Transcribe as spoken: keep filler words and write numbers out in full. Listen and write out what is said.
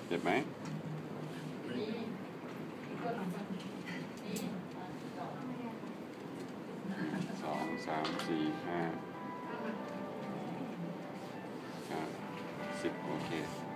เจ็บไหมสองสามสี่ห้าห้าสิบโอเค